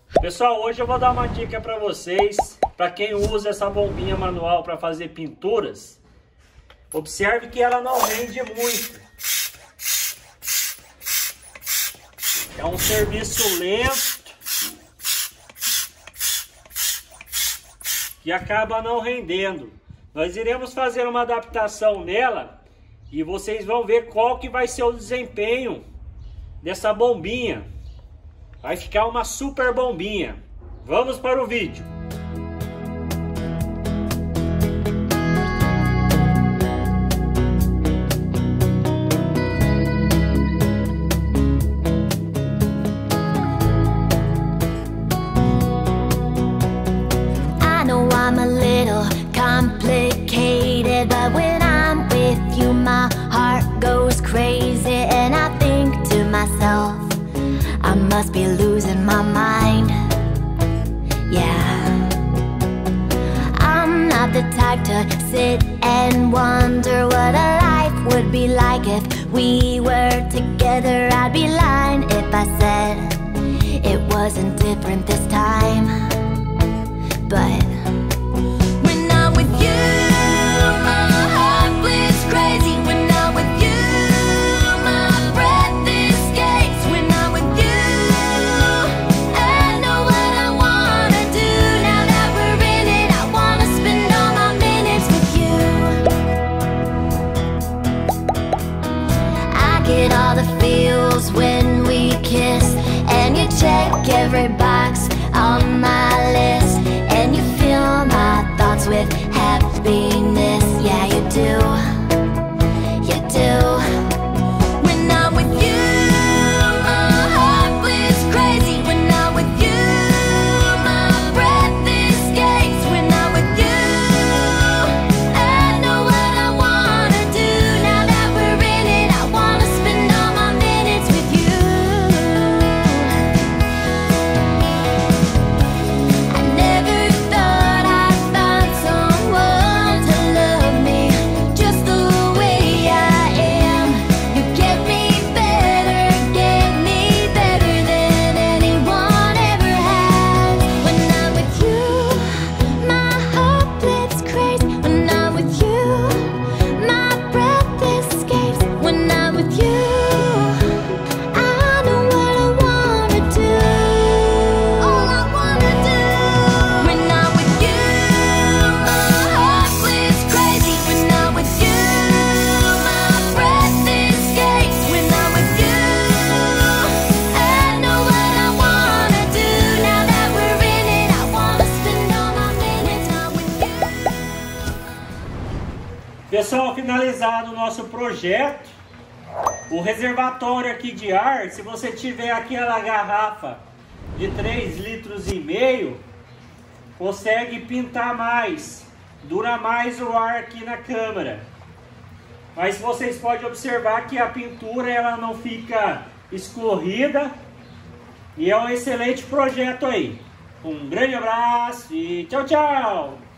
Pessoal, hoje eu vou dar uma dica para vocês, para quem usa essa bombinha manual para fazer pinturas. Observe que ela não rende muito. É um serviço lento que acaba não rendendo. Nós iremos fazer uma adaptação nela e vocês vão ver qual que vai ser o desempenho dessa bombinha. Vai ficar uma super bombinha. Vamos para o vídeo. I know I'm a little complicated, but when I'm with you my heart goes crazy, and I think to myself, I must be losing my mind. Yeah, I'm not the type to sit and wonder what a life would be like if we were together. I'd be lying if I said it wasn't different this time. But when I'm with you, my heart bleeds crazy. When I'm with you, my breath escapes. When I'm with you, I know what I wanna do. Now that we're in it, I wanna spend all my minutes with you. I get all the feels when we kiss, and you check every box on my list, and you fill my thoughts with happiness. Yeah, you do, you do. When I'm with you, my heart bleeds crazy. When I'm with you, my breath escapes. When I'm with you, I know what I wanna do. Now that we're in it, I wanna spend all my minutes with you. I never thought I'd find someone to love me just the way I am. You get me better than anyone ever has. When I'm with you, my heart bleeds crazy. When I'm with you, my breath escapes. When I'm with you, I know what I wanna do. All I wanna do. When I'm with you, my heart bleeds crazy. When I'm with you, my breath escapes. When I'm with you, I know what I wanna do. Now that we're in it, I wanna spend all my minutes now with you. Pessoal, finalizado o nosso projeto. O reservatório aqui de ar, se você tiver aquela garrafa de 3,5 litros, consegue pintar mais, dura mais o ar aqui na câmera. Mas vocês podem observar que a pintura ela não fica escorrida e é um excelente projeto aí. Um grande abraço e tchau, tchau!